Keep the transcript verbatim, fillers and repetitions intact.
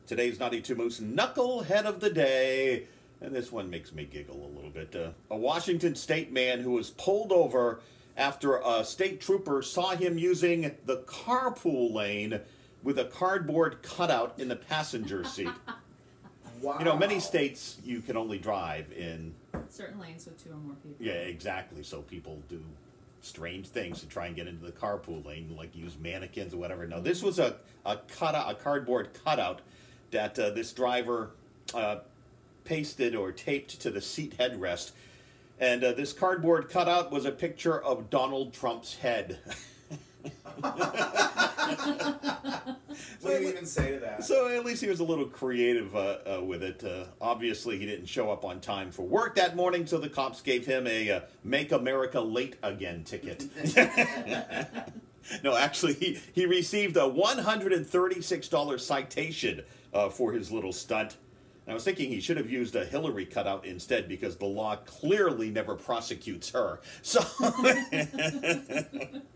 Today's Naughty Two Moose Knucklehead of the Day. And this one makes me giggle a little bit. Uh, a Washington State man who was pulled over after a state trooper saw him using the carpool lane with a cardboard cutout in the passenger seat. Wow. You know, many states you can only drive in certain lanes with two or more people. Yeah, exactly. So people do strange things to try and get into the carpool lane, like use mannequins or whatever. No, this was a a cutout, a cardboard cutout that uh, this driver uh, pasted or taped to the seat headrest, and uh, this cardboard cutout was a picture of Donald Trump's head. What do you even say to that? So at least he was a little creative uh, uh, with it. Uh, obviously, he didn't show up on time for work that morning, so the cops gave him a uh, Make America Late Again ticket. No, actually, he, he received a one hundred thirty-six dollar citation uh, for his little stunt. And I was thinking he should have used a Hillary cutout instead, because the law clearly never prosecutes her. So...